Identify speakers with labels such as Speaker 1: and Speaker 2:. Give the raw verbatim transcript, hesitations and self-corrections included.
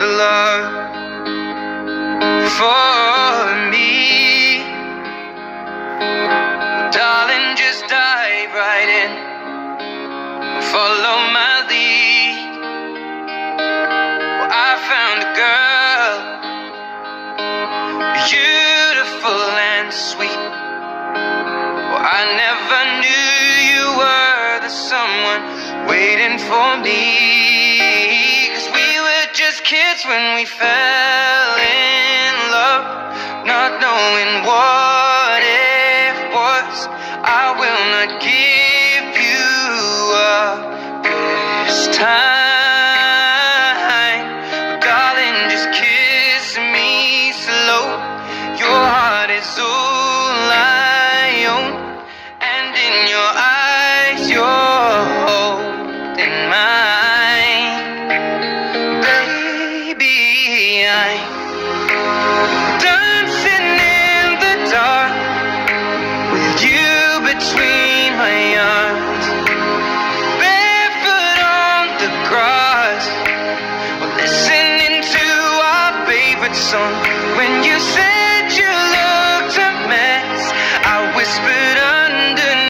Speaker 1: love for me. Darling, just dive right in, follow my lead. Well, I found a girl, beautiful and sweet. Well, I never knew you were the someone waiting for me. 'Cause we were just kids when we fell in love, not knowing what it was. I will not give you up this time, darling, just kiss me slow. Your heart is all I own, and in your eyes you're holding mine. Baby, I'm dancing in the dark with you between my arms, barefoot on the grass, listening to our favorite song. When you say